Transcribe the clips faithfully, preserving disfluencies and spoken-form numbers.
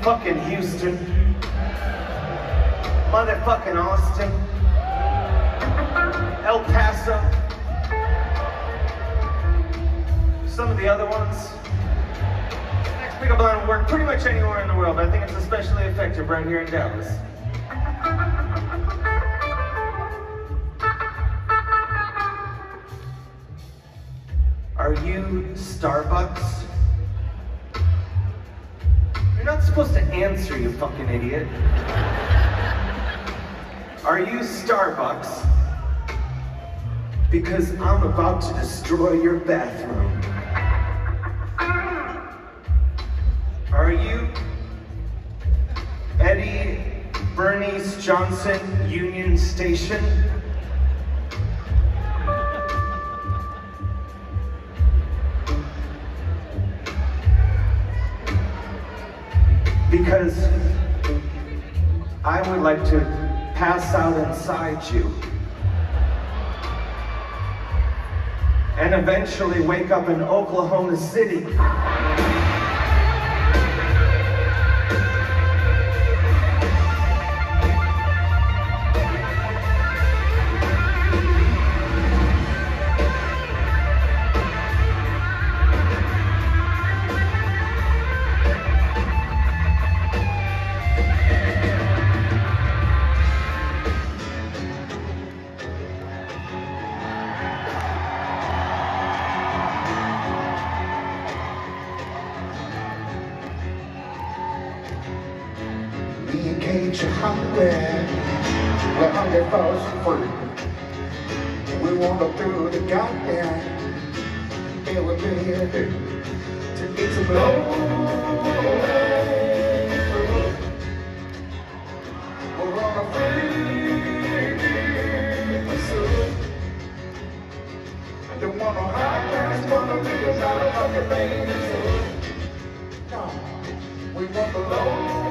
fucking Houston, motherfucking Austin, El Paso, some of the other ones. Next pickup line will work pretty much anywhere in the world, but I think it's especially effective right here in Dallas. Are you Starbucks? You're not supposed to answer, you fucking idiot. Are you Starbucks? Because I'm about to destroy your bathroom. Are you Eddie Bernice Johnson Union Station? Because I would like to pass out inside you and eventually wake up in Oklahoma City. Engage your hungry, we're hungry for some food. We wanna through the goddamn air we're here to eat some blood. We're on a free pursuit. I don't want no high class motherfuckers out of fucking veins. No, we want the low.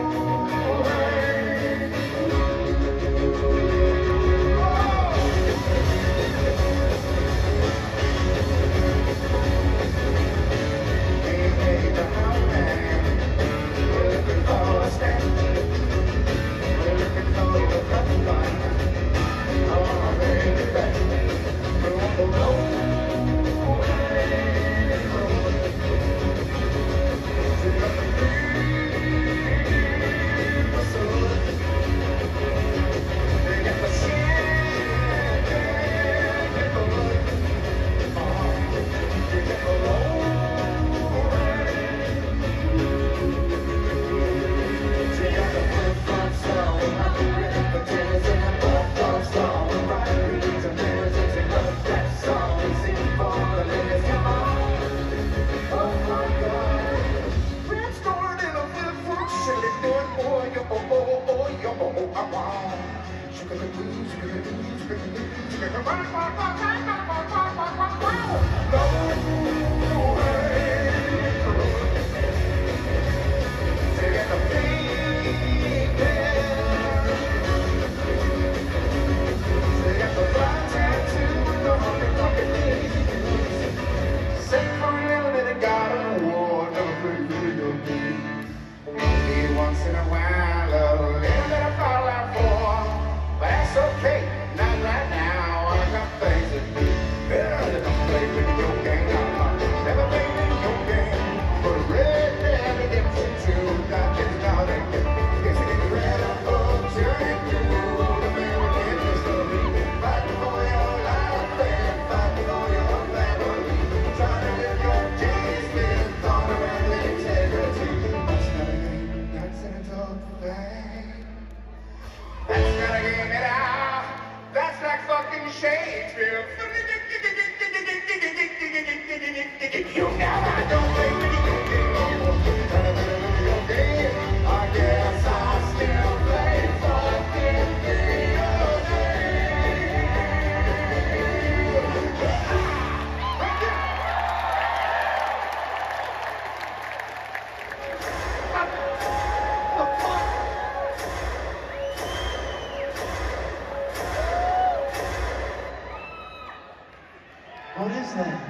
What is that?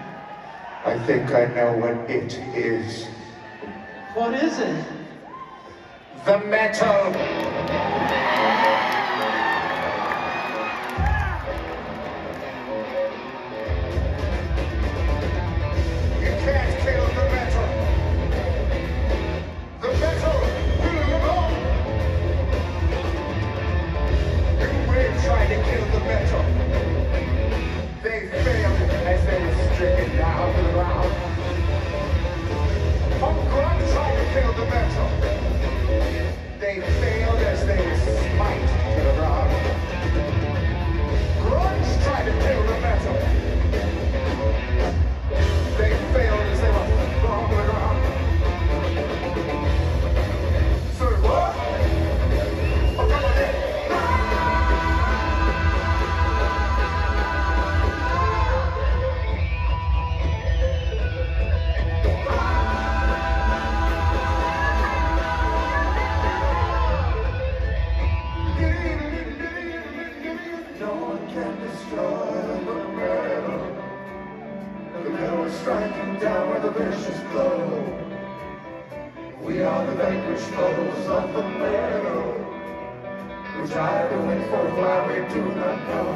I think I know what it is. What is it? the metal. You can't kill the metal. The metal will live on. You will try to kill the metal. They failed as they were stricken down to the ground. Punk rock tried to kill the metal. They failed as they were smite to the ground. Grunge tried to kill the metal. They failed as they were thrown to the ground. So what? Oh, come on in. Striking down with a vicious blow. We are the vanquished foes of the metal. We try to win for why we do not know.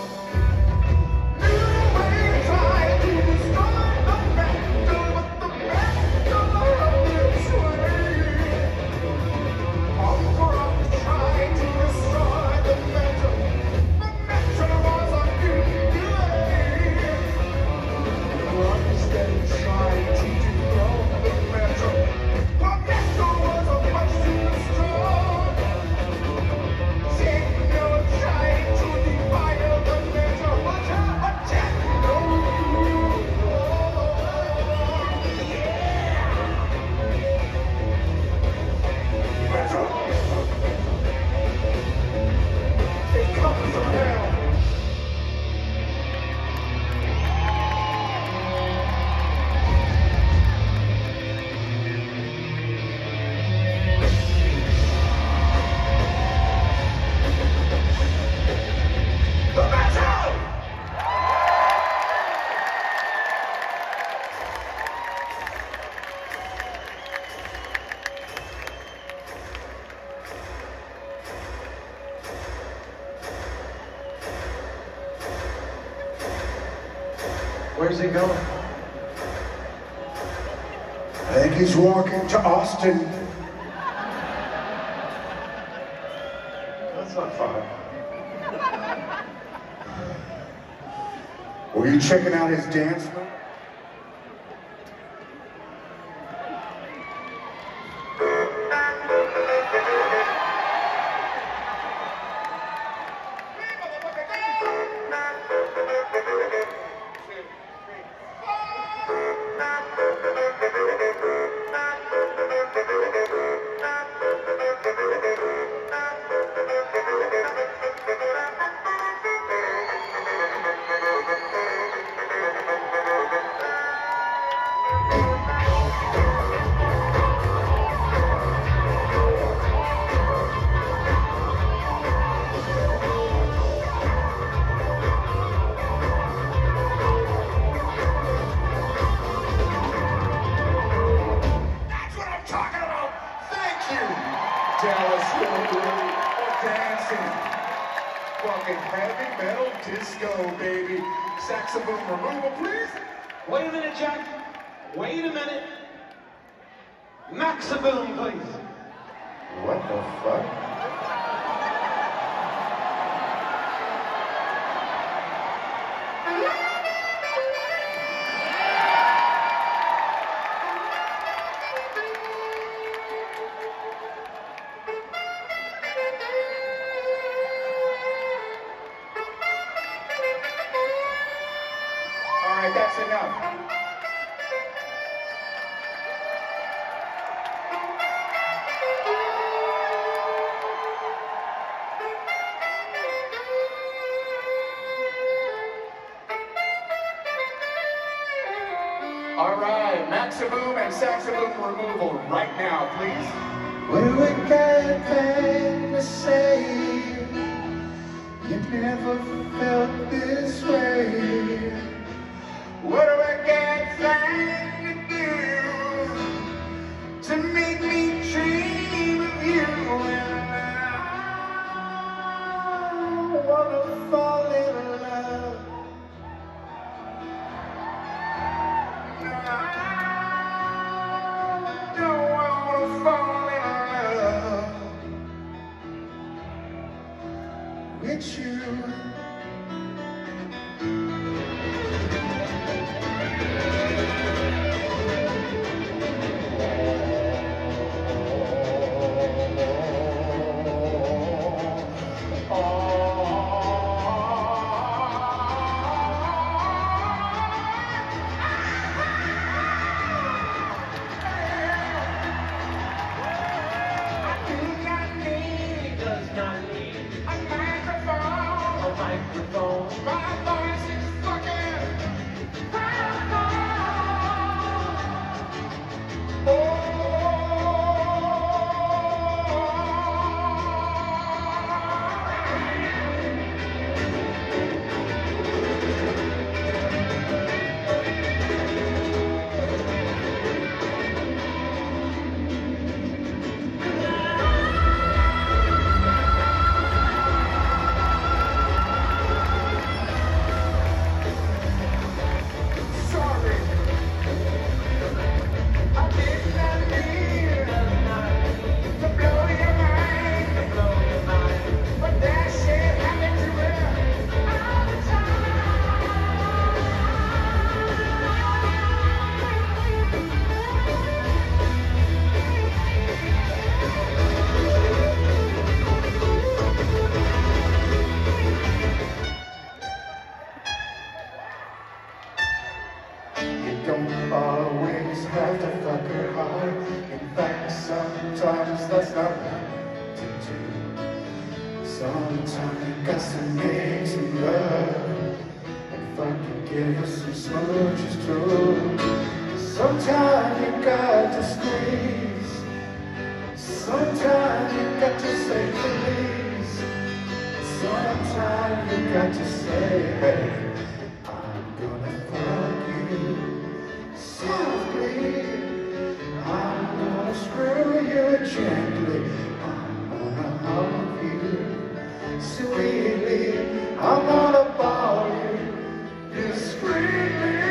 New way try to destroy the metal, but the metal of its way. Punk rock tried to destroy the metal. The metal was a new delay. They tried to dethrone the metal. The metal was a much too strong. Techno tried to defile the metal, but techno. Metal. It comes from hell. Where's he going? I think he's walking to Austin. That's not far. Were you checking out his dance move? Fucking heavy metal disco, baby. Saxophone removal, please. Wait a minute, Jack. Wait a minute. Maxaboom, please. What the fuck? All right, that's enough. All right, Maxaboom and Saxaboom removal right now, please. Well, we got pain to say, you never felt this way. What do I got time to do to make me dream of you? not need a microphone. A microphone. My voice is fucking powerful. Oh. Don't always have to fuck her hard. In fact, sometimes that's not right to do. Sometimes you got to make some love and fucking give her some smooches too. Sometimes you got to squeeze. Sometimes you got to say please. Sometimes you got to say, hey, I'm gonna fuck you. I'm gonna screw you gently. I'm gonna hug you sweetly. I'm gonna ball you discreetly.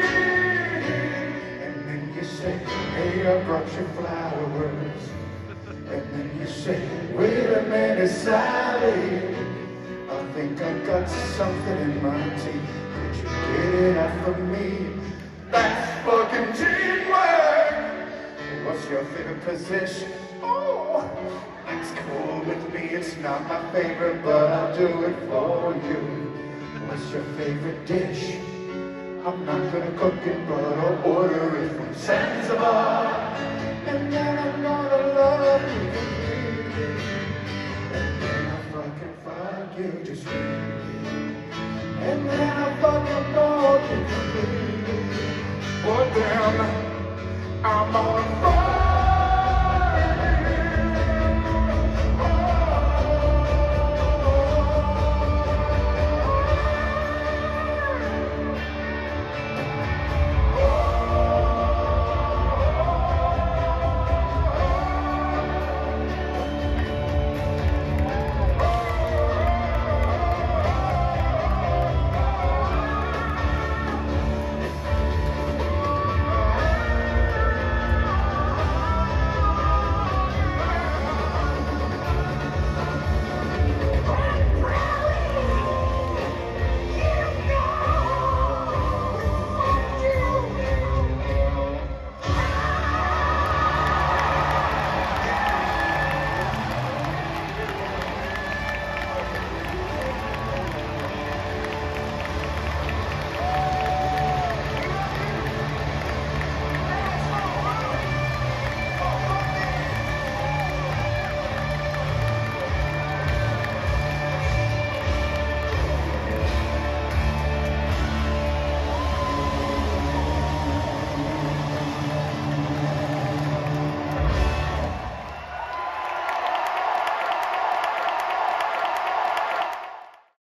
And then you say, hey, I brought you flowers. And then you say, wait a minute, Sally, I think I got something in my teeth. Could you get it out for me? That's fucking teamwork! What's your favorite position? Oh, that's cool with me. It's not my favorite, but I'll do it for you. What's your favorite dish? I'm not gonna cook it, but I'll order it from Zanzibar. And then